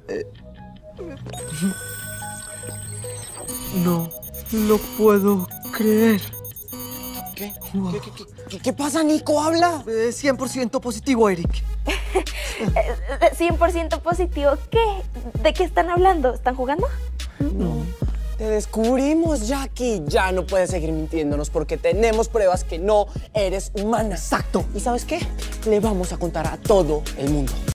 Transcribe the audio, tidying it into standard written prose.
No lo puedo creer. ¿Qué? ¿Qué pasa, Nico? Habla. 100% positivo, Eric. 100% positivo. ¿Qué? ¿De qué están hablando? ¿Están jugando? No. Te descubrimos, Jackie. Ya no puedes seguir mintiéndonos porque tenemos pruebas que no eres humana. Exacto. ¿Y sabes qué? Le vamos a contar a todo el mundo.